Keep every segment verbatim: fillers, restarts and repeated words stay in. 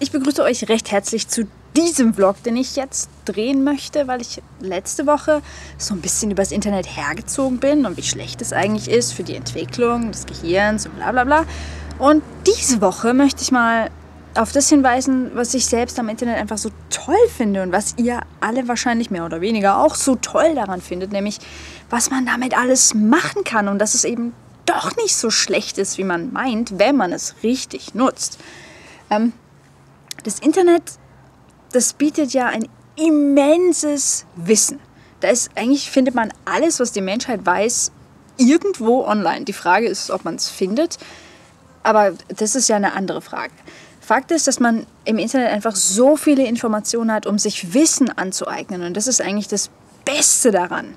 Ich begrüße euch recht herzlich zu diesem Vlog, den ich jetzt drehen möchte, weil ich letzte Woche so ein bisschen übers Internet hergezogen bin und wie schlecht es eigentlich ist für die Entwicklung des Gehirns und bla bla bla. Und diese Woche möchte ich mal auf das hinweisen, was ich selbst am Internet einfach so toll finde und was ihr alle wahrscheinlich mehr oder weniger auch so toll daran findet, nämlich was man damit alles machen kann und dass es eben doch nicht so schlecht ist, wie man meint, wenn man es richtig nutzt. Ähm, das Internet, das bietet ja ein immenses Wissen. Da ist eigentlich, findet man alles, was die Menschheit weiß, irgendwo online. Die Frage ist, ob man es findet, aber das ist ja eine andere Frage. Fakt ist, dass man im Internet einfach so viele Informationen hat, um sich Wissen anzueignen. Und das ist eigentlich das Beste daran.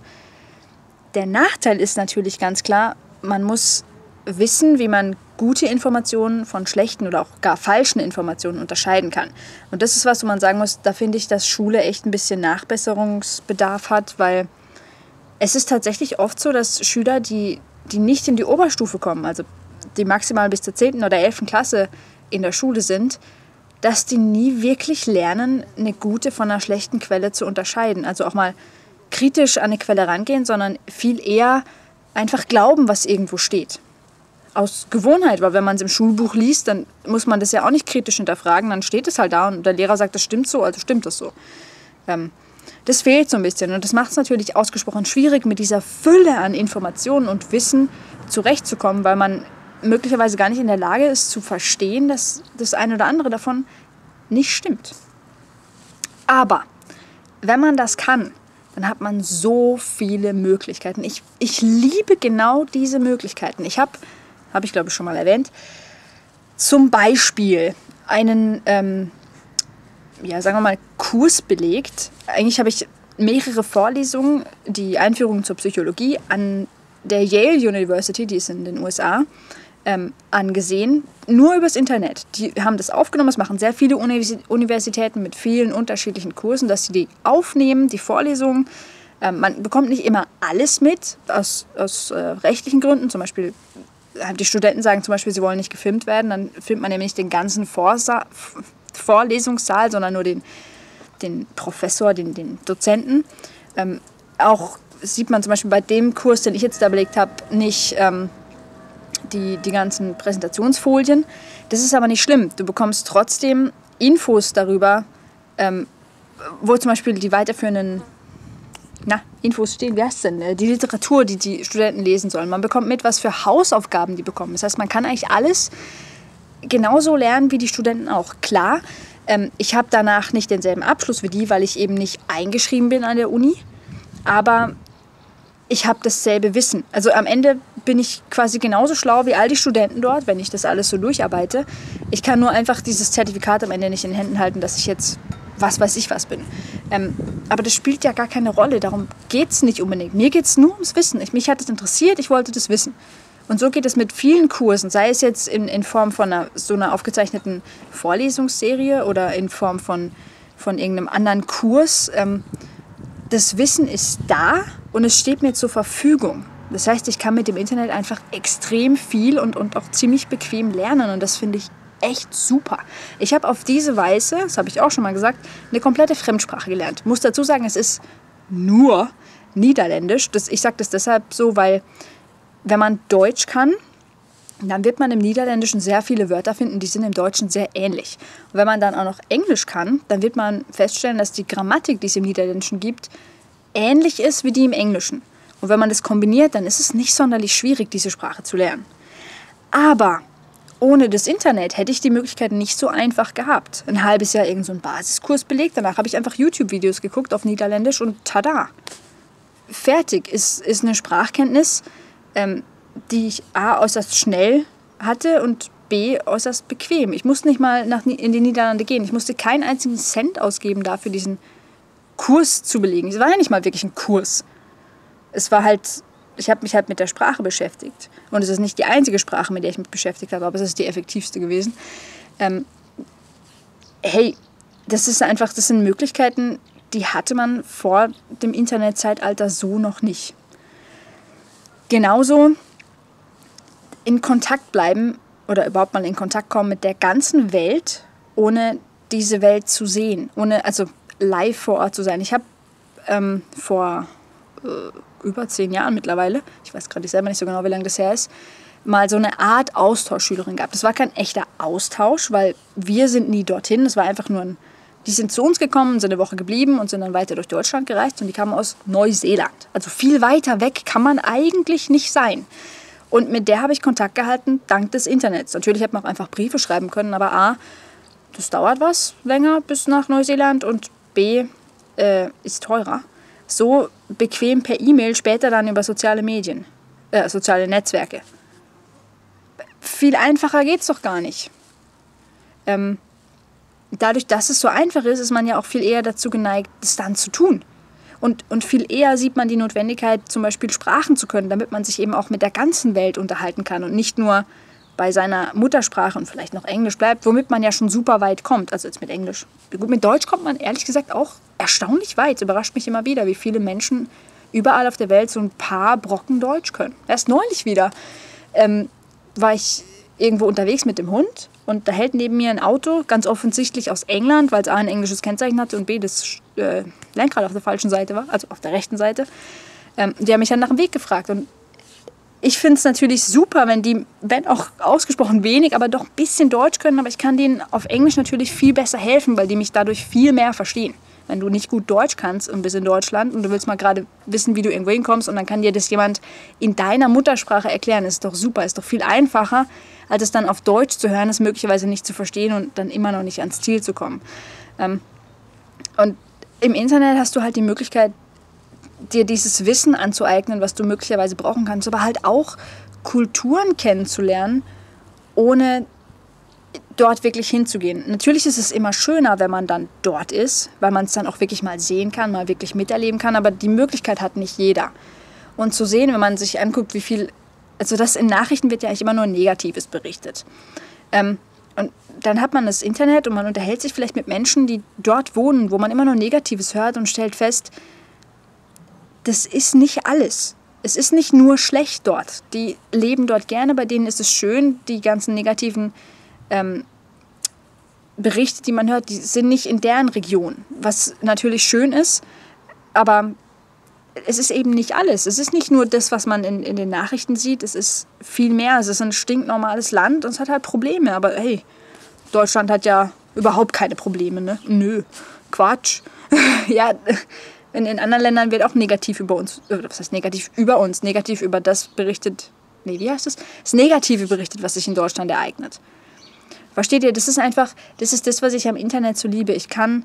Der Nachteil ist natürlich ganz klar, man muss wissen, wie man gute Informationen von schlechten oder auch gar falschen Informationen unterscheiden kann. Und das ist was, wo man sagen muss, da finde ich, dass Schule echt ein bisschen Nachbesserungsbedarf hat, weil es ist tatsächlich oft so, dass Schüler, die, die nicht in die Oberstufe kommen, also die maximal bis zur zehnten oder elften Klasse in der Schule sind, dass die nie wirklich lernen, eine gute von einer schlechten Quelle zu unterscheiden. Also auch mal kritisch an eine Quelle rangehen, sondern viel eher einfach glauben, was irgendwo steht. Aus Gewohnheit, weil wenn man es im Schulbuch liest, dann muss man das ja auch nicht kritisch hinterfragen, dann steht es halt da und der Lehrer sagt, das stimmt so, also stimmt das so. Ähm, das fehlt so ein bisschen und das macht es natürlich ausgesprochen schwierig, mit dieser Fülle an Informationen und Wissen zurechtzukommen, weil man möglicherweise gar nicht in der Lage ist zu verstehen, dass das eine oder andere davon nicht stimmt. Aber wenn man das kann, dann hat man so viele Möglichkeiten. Ich, ich liebe genau diese Möglichkeiten. Ich habe, habe ich glaube ich schon mal erwähnt, zum Beispiel einen, ähm, ja, sagen wir mal, Kurs belegt. Eigentlich habe ich mehrere Vorlesungen, die Einführung zur Psychologie an der Yale University, die ist in den U S A, ähm, angesehen, nur übers Internet. Die haben das aufgenommen, das machen sehr viele Universitäten mit vielen unterschiedlichen Kursen, dass sie die aufnehmen, die Vorlesungen. Ähm, man bekommt nicht immer alles mit, aus, aus äh, rechtlichen Gründen. Zum Beispiel, die Studenten sagen zum Beispiel, sie wollen nicht gefilmt werden, dann filmt man nämlich nicht den ganzen Vorsa- Vorlesungssaal, sondern nur den, den Professor, den, den Dozenten. Ähm, auch sieht man zum Beispiel bei dem Kurs, den ich jetzt da belegt habe, nicht ähm, Die, die ganzen Präsentationsfolien. Das ist aber nicht schlimm. Du bekommst trotzdem Infos darüber, ähm, wo zum Beispiel die weiterführenden na, Infos stehen. Wie heißt es denn? Die Literatur, die die Studenten lesen sollen. Man bekommt mit, was für Hausaufgaben die bekommen. Das heißt, man kann eigentlich alles genauso lernen wie die Studenten auch. Klar, ähm, ich habe danach nicht denselben Abschluss wie die, weil ich eben nicht eingeschrieben bin an der Uni. Aber ich habe dasselbe Wissen. Also am Ende bin ich quasi genauso schlau wie all die Studenten dort, wenn ich das alles so durcharbeite. Ich kann nur einfach dieses Zertifikat am Ende nicht in den Händen halten, dass ich jetzt was weiß ich was bin. Ähm, aber das spielt ja gar keine Rolle. Darum geht es nicht unbedingt. Mir geht es nur ums Wissen. Ich, mich hat es interessiert, ich wollte das wissen. Und so geht es mit vielen Kursen, sei es jetzt in, in Form von einer, so einer aufgezeichneten Vorlesungsserie oder in Form von, von irgendeinem anderen Kurs. Ähm, das Wissen ist da und es steht mir zur Verfügung. Das heißt, ich kann mit dem Internet einfach extrem viel und, und auch ziemlich bequem lernen und das finde ich echt super. Ich habe auf diese Weise, das habe ich auch schon mal gesagt, eine komplette Fremdsprache gelernt. Ich muss dazu sagen, es ist nur Niederländisch. Das, ich sage das deshalb so, weil wenn man Deutsch kann, dann wird man im Niederländischen sehr viele Wörter finden, die sind im Deutschen sehr ähnlich. Und wenn man dann auch noch Englisch kann, dann wird man feststellen, dass die Grammatik, die es im Niederländischen gibt, ähnlich ist wie die im Englischen. Und wenn man das kombiniert, dann ist es nicht sonderlich schwierig, diese Sprache zu lernen. Aber ohne das Internet hätte ich die Möglichkeit nicht so einfach gehabt. Ein halbes Jahr irgend so einen Basiskurs belegt, danach habe ich einfach YouTube-Videos geguckt auf Niederländisch und tada! Fertig ist, ist eine Sprachkenntnis, ähm, die ich A, äußerst schnell hatte und B, äußerst bequem. Ich musste nicht mal nach, in die Niederlande gehen. Ich musste keinen einzigen Cent ausgeben dafür, diesen Kurs zu belegen. Es war ja nicht mal wirklich ein Kurs. Es war halt, ich habe mich halt mit der Sprache beschäftigt. Und es ist nicht die einzige Sprache, mit der ich mich beschäftigt habe, aber es ist die effektivste gewesen. Ähm, hey, das ist einfach, das sind Möglichkeiten, die hatte man vor dem Internetzeitalter so noch nicht. Genauso in Kontakt bleiben oder überhaupt mal in Kontakt kommen mit der ganzen Welt, ohne diese Welt zu sehen, ohne also live vor Ort zu sein. Ich habe ähm, vor äh, über zehn Jahren mittlerweile, ich weiß gerade selber nicht so genau, wie lange das her ist, mal so eine Art Austauschschülerin gehabt. Das war kein echter Austausch, weil wir sind nie dorthin. Das war einfach nur ein, die sind zu uns gekommen, sind eine Woche geblieben und sind dann weiter durch Deutschland gereist und die kamen aus Neuseeland. Also viel weiter weg kann man eigentlich nicht sein. Und mit der habe ich Kontakt gehalten, dank des Internets. Natürlich hätte man auch einfach Briefe schreiben können, aber A, das dauert was länger bis nach Neuseeland und B, äh, ist teurer. So bequem per E-Mail, später dann über soziale Medien, äh, soziale Netzwerke. Viel einfacher geht's doch gar nicht. Ähm, dadurch, dass es so einfach ist, ist man ja auch viel eher dazu geneigt, das dann zu tun. Und, und viel eher sieht man die Notwendigkeit, zum Beispiel Sprachen zu können, damit man sich eben auch mit der ganzen Welt unterhalten kann und nicht nur bei seiner Muttersprache und vielleicht noch Englisch bleibt, womit man ja schon super weit kommt. Also jetzt mit Englisch. Gut, mit Deutsch kommt man ehrlich gesagt auch erstaunlich weit. Es überrascht mich immer wieder, wie viele Menschen überall auf der Welt so ein paar Brocken Deutsch können. Erst neulich wieder ähm, war ich irgendwo unterwegs mit dem Hund und da hält neben mir ein Auto, ganz offensichtlich aus England, weil es A ein englisches Kennzeichen hatte und B das äh, Lenkrad auf der falschen Seite war, also auf der rechten Seite. Ähm, die haben mich dann nach dem Weg gefragt und ich finde es natürlich super, wenn die, wenn auch ausgesprochen wenig, aber doch ein bisschen Deutsch können, aber ich kann denen auf Englisch natürlich viel besser helfen, weil die mich dadurch viel mehr verstehen. Wenn du nicht gut Deutsch kannst und bist in Deutschland und du willst mal gerade wissen, wie du irgendwo hinkommst und dann kann dir das jemand in deiner Muttersprache erklären, ist doch super, ist doch viel einfacher, als es dann auf Deutsch zu hören, es möglicherweise nicht zu verstehen und dann immer noch nicht ans Ziel zu kommen. Ähm, und im Internet hast du halt die Möglichkeit, dir dieses Wissen anzueignen, was du möglicherweise brauchen kannst, aber halt auch Kulturen kennenzulernen, ohne dort wirklich hinzugehen. Natürlich ist es immer schöner, wenn man dann dort ist, weil man es dann auch wirklich mal sehen kann, mal wirklich miterleben kann, aber die Möglichkeit hat nicht jeder. Und zu sehen, wenn man sich anguckt, wie viel, also das in Nachrichten wird ja eigentlich immer nur Negatives berichtet. Ähm, und dann hat man das Internet und man unterhält sich vielleicht mit Menschen, die dort wohnen, wo man immer nur Negatives hört und stellt fest, das ist nicht alles. Es ist nicht nur schlecht dort. Die leben dort gerne, bei denen ist es schön, die ganzen negativen Ähm, Berichte, die man hört, die sind nicht in deren Region, was natürlich schön ist, aber es ist eben nicht alles. Es ist nicht nur das, was man in, in den Nachrichten sieht, es ist viel mehr. Es ist ein stinknormales Land und es hat halt Probleme, aber hey, Deutschland hat ja überhaupt keine Probleme, ne? Nö, Quatsch. Ja, in, in anderen Ländern wird auch negativ über uns, was heißt negativ über uns, negativ über das berichtet, nee, wie heißt das? Das Negative berichtet, was sich in Deutschland ereignet. Versteht ihr? Das ist einfach, das ist das, was ich am Internet so liebe. Ich kann,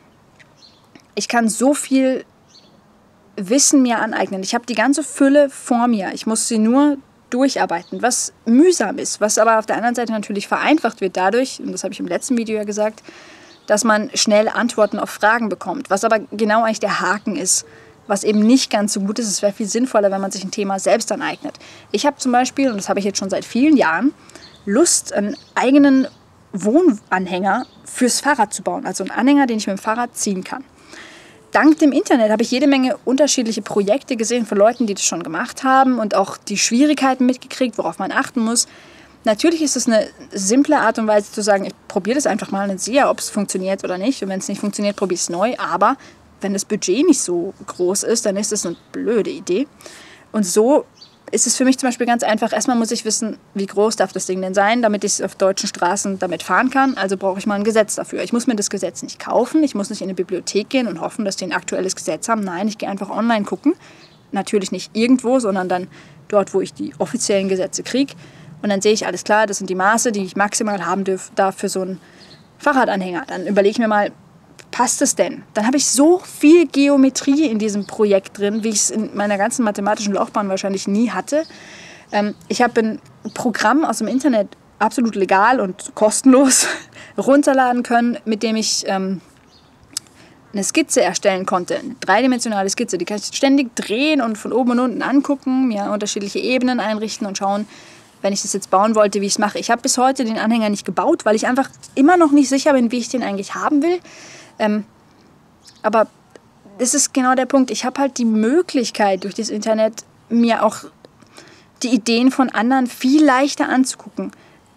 ich kann so viel Wissen mir aneignen. Ich habe die ganze Fülle vor mir. Ich muss sie nur durcharbeiten, was mühsam ist, was aber auf der anderen Seite natürlich vereinfacht wird dadurch, und das habe ich im letzten Video ja gesagt, dass man schnell Antworten auf Fragen bekommt, was aber genau eigentlich der Haken ist, was eben nicht ganz so gut ist. Es wäre viel sinnvoller, wenn man sich ein Thema selbst aneignet. Ich habe zum Beispiel, und das habe ich jetzt schon seit vielen Jahren, Lust, einen eigenen Wohnanhänger fürs Fahrrad zu bauen. Also einen Anhänger, den ich mit dem Fahrrad ziehen kann. Dank dem Internet habe ich jede Menge unterschiedliche Projekte gesehen von Leuten, die das schon gemacht haben und auch die Schwierigkeiten mitgekriegt, worauf man achten muss. Natürlich ist es eine simple Art und Weise zu sagen, ich probiere das einfach mal und sehe, ob es funktioniert oder nicht. Und wenn es nicht funktioniert, probiere ich es neu. Aber wenn das Budget nicht so groß ist, dann ist es eine blöde Idee. Und so ist es für mich zum Beispiel ganz einfach. Erstmal muss ich wissen, wie groß darf das Ding denn sein, damit ich auf deutschen Straßen damit fahren kann. Also brauche ich mal ein Gesetz dafür. Ich muss mir das Gesetz nicht kaufen. Ich muss nicht in eine Bibliothek gehen und hoffen, dass die ein aktuelles Gesetz haben. Nein, ich gehe einfach online gucken. Natürlich nicht irgendwo, sondern dann dort, wo ich die offiziellen Gesetze kriege. Und dann sehe ich, alles klar, das sind die Maße, die ich maximal haben dürf, darf für so einen Fahrradanhänger. Dann überlege ich mir mal, passt es denn? Dann habe ich so viel Geometrie in diesem Projekt drin, wie ich es in meiner ganzen mathematischen Laufbahn wahrscheinlich nie hatte. Ähm, ich habe ein Programm aus dem Internet absolut legal und kostenlos runterladen können, mit dem ich ähm, eine Skizze erstellen konnte. Eine dreidimensionale Skizze, die kann ich ständig drehen und von oben und unten angucken, mir unterschiedliche Ebenen einrichten und schauen, wenn ich das jetzt bauen wollte, wie ich es mache. Ich habe bis heute den Anhänger nicht gebaut, weil ich einfach immer noch nicht sicher bin, wie ich den eigentlich haben will. Ähm, aber das ist genau der Punkt. Ich habe halt die Möglichkeit, durch das Internet mir auch die Ideen von anderen viel leichter anzugucken.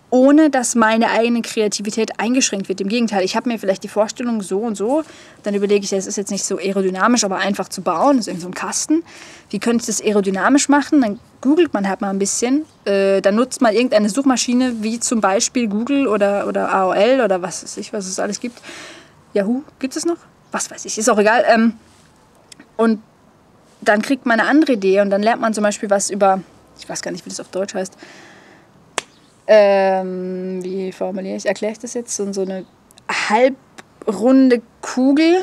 ohne dass meine eigene Kreativität eingeschränkt wird. Im Gegenteil, ich habe mir vielleicht die Vorstellung so und so, dann überlege ich, es ist jetzt nicht so aerodynamisch, aber einfach zu bauen, das ist irgendwie so ein Kasten. Wie könnte ich das aerodynamisch machen? Dann googelt man halt mal ein bisschen, äh, dann nutzt man irgendeine Suchmaschine, wie zum Beispiel Google oder, oder A O L oder was weiß ich, was es alles gibt. Yahoo, gibt es noch? Was weiß ich, ist auch egal. Ähm, und dann kriegt man eine andere Idee und dann lernt man zum Beispiel was über, ich weiß gar nicht, wie das auf Deutsch heißt, Ähm, wie formuliere ich, erkläre ich das jetzt? So, so eine halbrunde Kugel,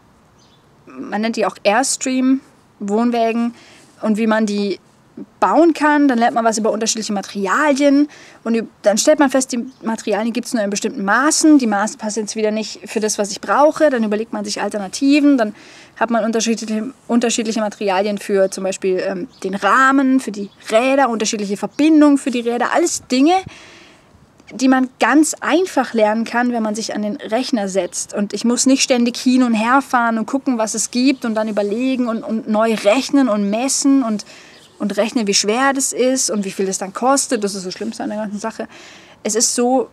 man nennt die auch Airstream, Wohnwägen, und wie man die bauen kann. Dann lernt man was über unterschiedliche Materialien und dann stellt man fest, die Materialien gibt es nur in bestimmten Maßen. Die Maße passen jetzt wieder nicht für das, was ich brauche. Dann überlegt man sich Alternativen. Dann hat man unterschiedliche, unterschiedliche Materialien für zum Beispiel ähm, den Rahmen, für die Räder, unterschiedliche Verbindungen für die Räder. Alles Dinge, die man ganz einfach lernen kann, wenn man sich an den Rechner setzt. Und ich muss nicht ständig hin und her fahren und gucken, was es gibt und dann überlegen und, und neu rechnen und messen und und rechne, wie schwer das ist und wie viel das dann kostet. Das ist das Schlimmste an der ganzen Sache. Es ist so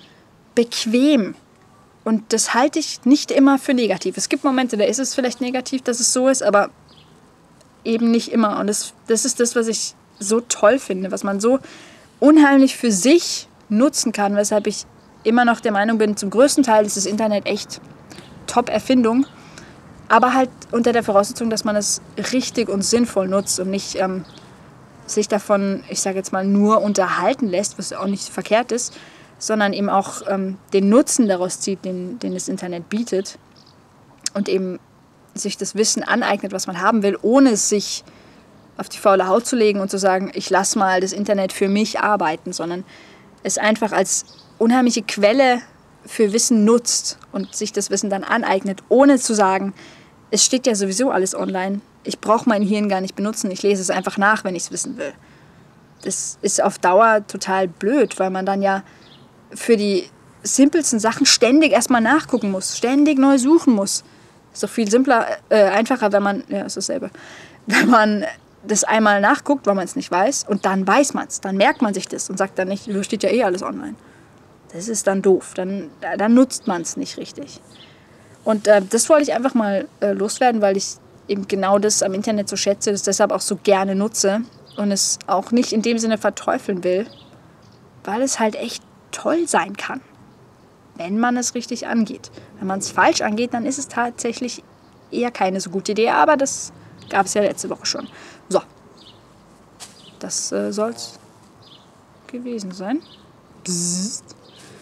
bequem und das halte ich nicht immer für negativ. Es gibt Momente, da ist es vielleicht negativ, dass es so ist, aber eben nicht immer. Und das, das ist das, was ich so toll finde, was man so unheimlich für sich nutzen kann, weshalb ich immer noch der Meinung bin, zum größten Teil ist das Internet echt Top-Erfindung. Aber halt unter der Voraussetzung, dass man es richtig und sinnvoll nutzt und nicht ähm, sich davon, ich sage jetzt mal, nur unterhalten lässt, was auch nicht verkehrt ist, sondern eben auch ähm, den Nutzen daraus zieht, den, den das Internet bietet und eben sich das Wissen aneignet, was man haben will, ohne es sich auf die faule Haut zu legen und zu sagen, ich lasse mal das Internet für mich arbeiten, sondern es einfach als unheimliche Quelle für Wissen nutzt und sich das Wissen dann aneignet, ohne zu sagen, es steht ja sowieso alles online. Ich brauche mein Hirn gar nicht benutzen. Ich lese es einfach nach, wenn ich es wissen will. Das ist auf Dauer total blöd, weil man dann ja für die simpelsten Sachen ständig erstmal nachgucken muss, ständig neu suchen muss. Ist doch viel simpler, äh, einfacher, wenn man, ja, ist dasselbe, wenn man das einmal nachguckt, weil man es nicht weiß, und dann weiß man es. Dann merkt man sich das und sagt dann nicht, da steht ja eh alles online. Das ist dann doof. Dann, dann nutzt man es nicht richtig. Und äh, das wollte ich einfach mal äh, loswerden, weil ich eben genau das am Internet so schätze, das deshalb auch so gerne nutze und es auch nicht in dem Sinne verteufeln will, weil es halt echt toll sein kann, wenn man es richtig angeht. Wenn man es falsch angeht, dann ist es tatsächlich eher keine so gute Idee, aber das gab es ja letzte Woche schon. So, das äh, soll es gewesen sein. Bzzzt.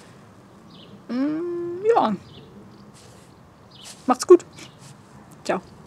Mm, ja. Macht's gut. Ciao.